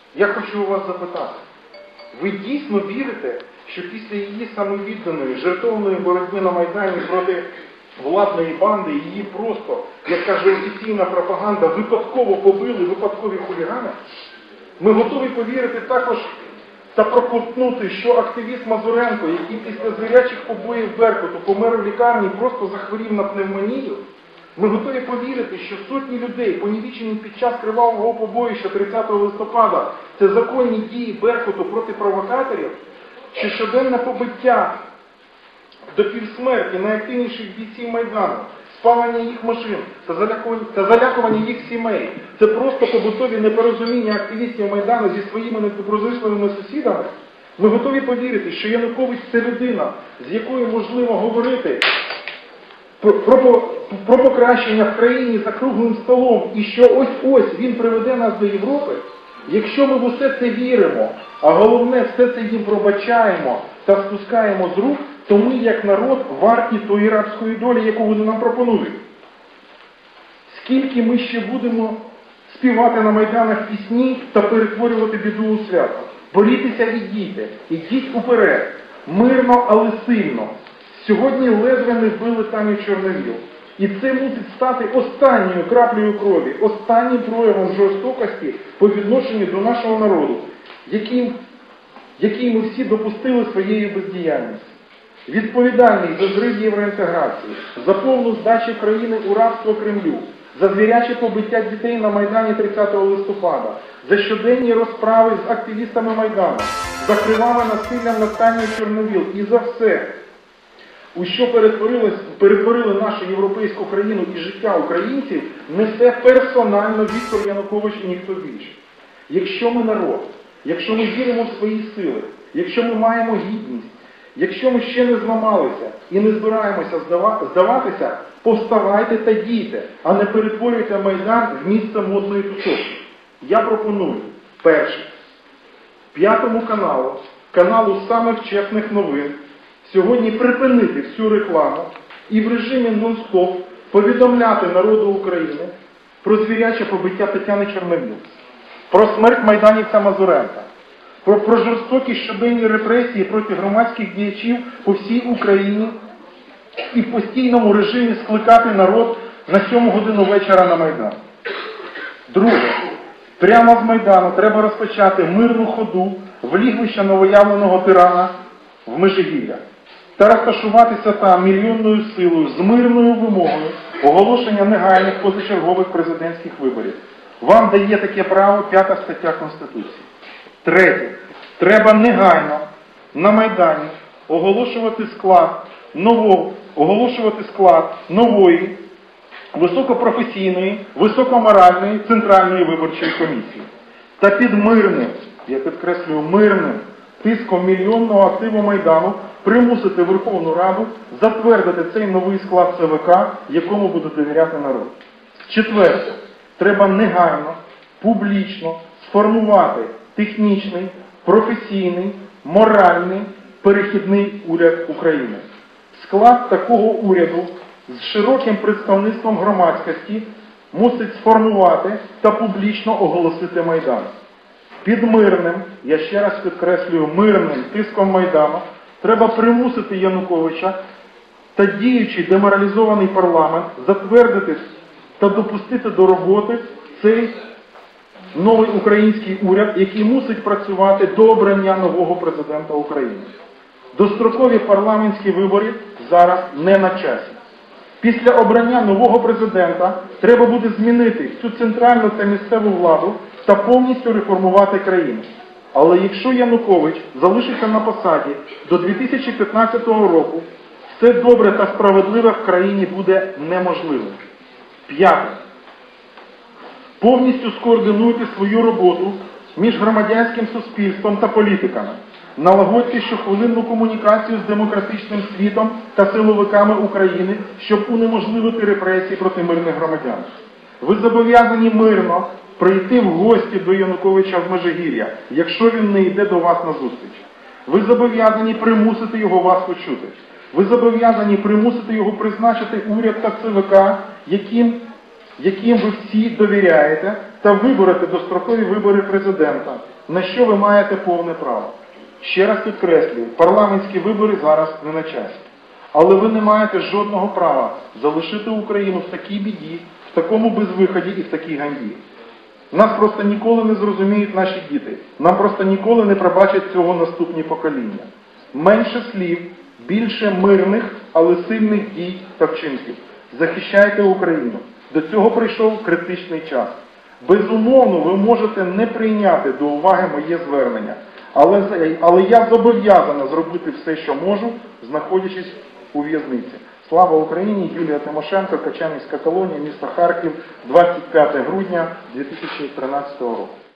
Я хочу у вас запитати, ви дійсно вірите, що після її самовідданої, жертовної боротьби на Майдані проти владної банди, її просто, як каже офіційна пропаганда, випадково побили випадкові хулігани? Ми готові повірити також та проковтнути, що активіст Мазуренко, який після звірячих побоїв Беркуту помер у лікарні, просто захворів на пневмонію? Ми готові повірити, що сотні людей, понівічені під час кривавого побоїща 30 листопада, це законні дії Беркуту проти провокаторів? Що щоденне побиття до півсмерті найактивніших бійців Майдану, спалення їх машин та залякування їх сімей – це просто побутові непорозуміння активістів Майдану зі своїми недоброзичливими сусідами? Ми готові повірити, що Янукович – це людина, з якою можливо говорити про покращення в країні за круглим столом, і що ось-ось він приведе нас до Європи? Якщо ми в усе це віримо, а головне, все це їм пробачаємо та спускаємо з рук, то ми, як народ, варті тої рабської долі, яку вони нам пропонують. Скільки ми ще будемо співати на Майданах пісні та перетворювати біду у свято? Борітеся і дійте, ідіть уперед, мирно, але сильно. Сьогодні ледве не вбили Таню Чорновіл. І це мусить стати останньою краплею крові, останнім проявом жорстокості по відношенню до нашого народу, який ми всі допустили своєю бездіяльністю. Відповідальний за зрив євроінтеграції, за повну здачу країни у рабство Кремлю, за звіряче побиття дітей на Майдані 30 листопада, за щоденні розправи з активістами Майдану, за криваве насилля над Танею Чорновіл і за все, у що перетворили нашу європейську країну і життя українців, несе персонально Віктор Янукович і ніхто більше. Якщо ми народ, якщо ми віримо в свої сили, якщо ми маємо гідність, якщо ми ще не зламалися і не збираємося здаватися, повставайте та дійте, а не перетворюйте Майдан в місце модної тусовки. Я пропоную, перше, П'ятому каналу самих чесних новин, сьогодні припинити всю рекламу і в режимі нон-стоп повідомляти народу України про звіряче побиття Тетяни Чорновіл, про смерть майданівця Мазуренка, про жорстокі щоденні репресії проти громадських діячів по всій Україні і в постійному режимі скликати народ на 7 годину вечора на Майдан. Друге. Прямо з Майдану треба розпочати мирну ходу в лігвище новоявленого тирана в Межигір'я та розташуватися там мільйонною силою з мирною вимогою оголошення негайних позачергових президентських виборів. Вам дає таке право 5 стаття Конституції. Третє. Треба негайно на Майдані оголошувати склад нової, високопрофесійної, високоморальної Центральної виборчої комісії. Та під мирним, я підкреслюю, мирним тиском мільйонного активу Майдану примусити Верховну Раду затвердити цей новий склад ЦВК, якому буде довіряти народ. Четверте. Треба негайно, публічно сформувати технічний, професійний, моральний, перехідний уряд України. Склад такого уряду з широким представництвом громадськості мусить сформувати та публічно оголосити Майдан. Під мирним, я ще раз підкреслюю, мирним тиском Майдану треба примусити Януковича та діючий деморалізований парламент затвердити та допустити до роботи цей новий український уряд, який мусить працювати до обрання нового президента України. Дострокові парламентські вибори зараз не на часі. Після обрання нового президента треба буде змінити всю центральну та місцеву владу та повністю реформувати країну. Але якщо Янукович залишиться на посаді до 2015 року, все добре та справедливе в країні буде неможливим. П'яте. Повністю скоординуйте свою роботу між громадянським суспільством та політиками. Налагодьте щохвилинну комунікацію з демократичним світом та силовиками України, щоб унеможливити репресії проти мирних громадян. Ви зобов'язані мирно прийти в гості до Януковича в Межигір'я, якщо він не йде до вас на зустріч. Ви зобов'язані примусити його вас почути. Ви зобов'язані примусити його призначити уряд та ЦВК, яким яким ви всі довіряєте, та виберете дострокові вибори президента, на що ви маєте повне право. Ще раз підкреслюю, парламентські вибори зараз не на часі. Але ви не маєте жодного права залишити Україну в такій біді, в такому безвиході і в такій ганьбі. Нас просто ніколи не зрозуміють наші діти. Нам просто ніколи не пробачать цього наступні покоління. Менше слів, більше мирних, але сильних дій та вчинків. Захищайте Україну. До цього прийшов критичний час. Безумовно, ви можете не прийняти до уваги моє звернення. Але я зобов'язана зробити все, що можу, знаходячись у в'язниці. Слава Україні! Юлія Тимошенко, Качанівська колонія, місто Харків, 25 грудня 2013 року.